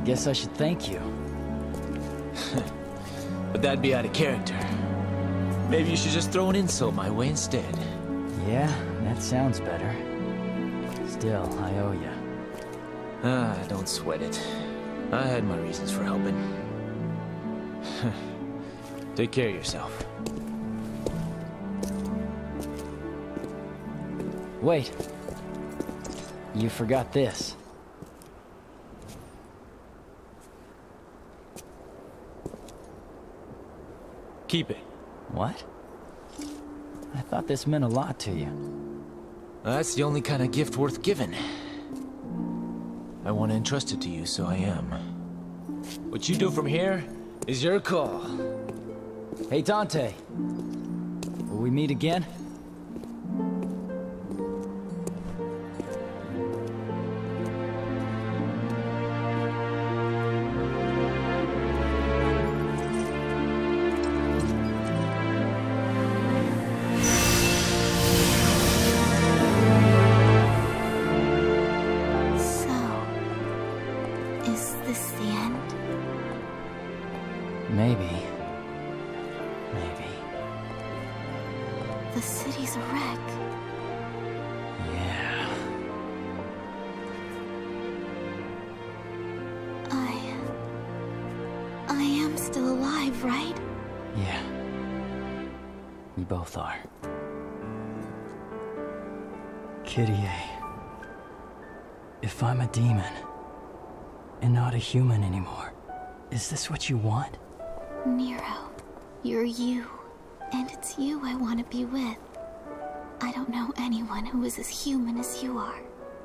guess I should thank you. But that'd be out of character. Maybe you should just throw an insult my way instead. Yeah, that sounds better. Still, I owe you. Ah, don't sweat it. I had my reasons for helping. Take care of yourself. Wait. You forgot this. Keep it. What? I thought this meant a lot to you. That's the only kind of gift worth giving. I want to entrust it to you, so I am. What you do from here is your call. Hey, Dante. Will we meet again? Maybe. Maybe. The city's a wreck. Yeah. I am still alive, right? Yeah. We both are. Kyrie. If I'm a demon, and not a human anymore, is this what you want? Nero, you're you. And it's you I want to be with. I don't know anyone who is as human as you are.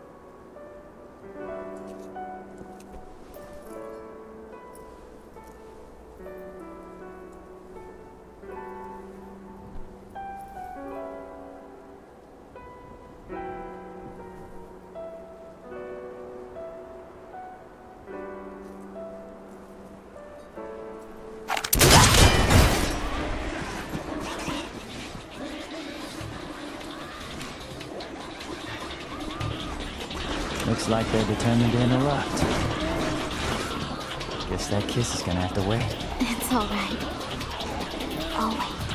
Looks like they're determined to interrupt. Guess that kiss is gonna have to wait. It's all right. I'll wait.